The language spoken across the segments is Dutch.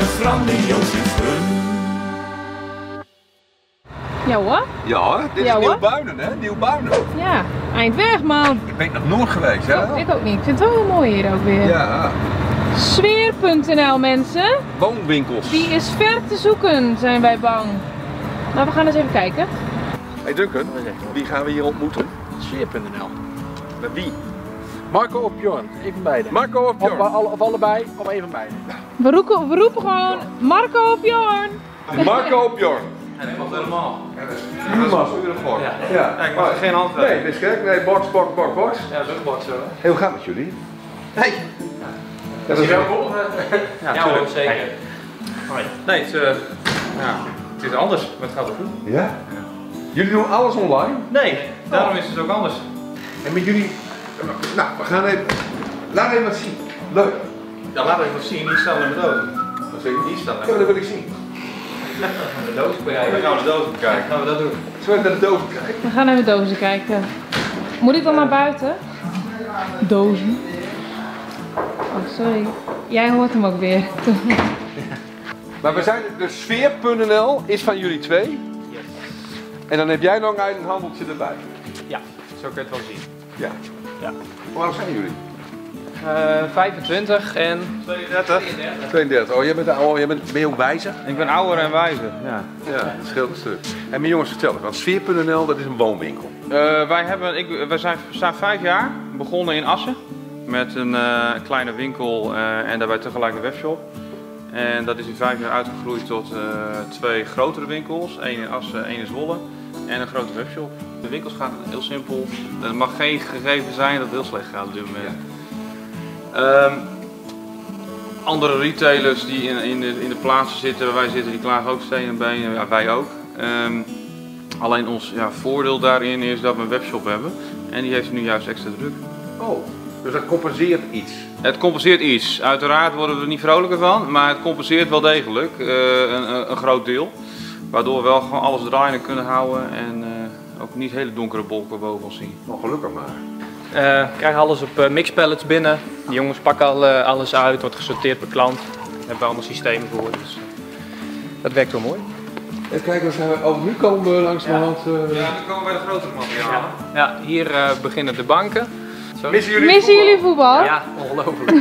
we grandioos in Fun. Ja hoor. Ja, dit is Nieuw-Buinen, hè? Nieuw-Buinen. Ja, eind man. Ik ben nog nooit geweest, hè? Oh, ik ook niet. Ik vind het wel heel mooi hier ook weer. Ja. Sfeer.nl mensen. Woonwinkels. Die is ver te zoeken, zijn wij bang. Nou, we gaan eens even kijken. Hey Duncan, wie gaan we hier ontmoeten? Sfeer.nl. Met wie? Marco of Bjorn, even beide. Marco of Bjorn? Of allebei, of even beide. We roepen gewoon Marco of Bjorn. Marco of Bjorn. Ja, dat klopt helemaal. Ja, dat is wel uniform. Ja. Ja. Ik mag geen handwerk. Nee, dit is gek. Nee, box. Ja, dat is ook een box zo. Hey, hoe gaat het met jullie? Hey. Dat is wel cool. Ja, hoor, zeker. Hoi. Nee, het is anders, maar het gaat wel goed. Ja? Jullie doen alles online? Nee, daarom is het ook anders. En met jullie... Nou, we gaan even... Laat even wat zien. Leuk. Ja, laten we even zien, die staan in de doos. Wat zeg je? Die staan Ja, maar dat wil ik zien. de doos bekijken. Dan gaan we de doos bekijken. Gaan we dat doen? Zullen we naar de doos kijken? We gaan naar de dozen kijken. Moet ik dan naar buiten? Dozen. Oh, sorry. Jij hoort hem ook weer. Maar we zijn... De Sfeer.nl is van jullie twee. Yes. En dan heb jij nog een handeltje erbij. Ja, zo kun je het wel zien. Ja. Ja. Hoe oud zijn jullie? 25 en 32. 32. Oh, ben je ook wijzer? Ik ben ouder en wijzer. Ja. Ja, dat scheelt een stuk. En mijn jongens, vertel eens, want Sfeer.nl, dat is een woonwinkel. Wij staan 5 jaar, begonnen in Assen met een kleine winkel en daarbij tegelijk een webshop. En dat is in 5 jaar uitgegroeid tot 2 grotere winkels, 1 in Assen, 1 in Zwolle en een grote webshop. De winkels gaan heel simpel, het mag geen gegeven zijn dat het heel slecht gaat op dit moment. Andere retailers die in de plaatsen zitten waar wij zitten, die klagen ook steen en been, ja, wij ook. Alleen ons voordeel daarin is dat we een webshop hebben en die heeft nu juist extra druk. Oh, dus dat compenseert iets? Het compenseert iets. Uiteraard worden we er niet vrolijker van, maar het compenseert wel degelijk een groot deel. Waardoor we wel gewoon alles draaiende kunnen houden en ook niet hele donkere wolken boven ons zien. Nou, gelukkig maar. We krijgen alles op mixpallets binnen. De jongens pakken alles uit, wordt gesorteerd per klant. Daar hebben we allemaal systemen voor, dus dat werkt wel mooi. Even kijken, nu komen we langs de hand. Ja, nu komen we bij de grotere materialen. Ja, hier beginnen de banken. Missen jullie voetbal? Ja, ongelooflijk.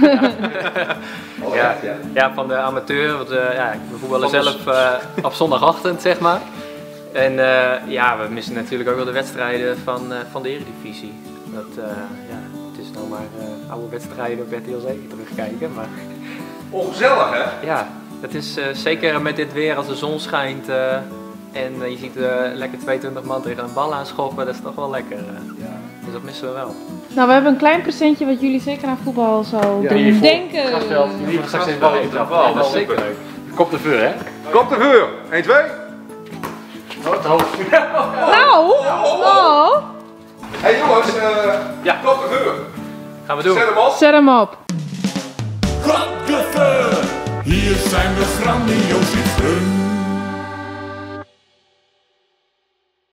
Ja, van de amateur, want we voetballen zelf op zondagochtend, zeg maar. En we missen natuurlijk ook wel de wedstrijden van de Eredivisie. Het is nou maar oude wedstrijden op RTL zeker terugkijken. Maar... Ongezellig, hè? Ja, het is zeker met dit weer als de zon schijnt en je ziet lekker 22 man tegen een bal aanschoppen, dat is toch wel lekker. Dus dat missen we wel. Nou, we hebben een klein presentje wat jullie zeker aan voetbal zal doen denken. Jullie gaan straks in de bal eten. Ja, dat is zeker leuk. Kop de vuur, hè? Kop de vuur! 1, 2. Wat hoofd. Nou! Oh! Hey jongens, kop de vuur! Gaan we doen. Zet hem op! Zet hem op! Klap de vuur. Hier zijn we grandioos in Fun.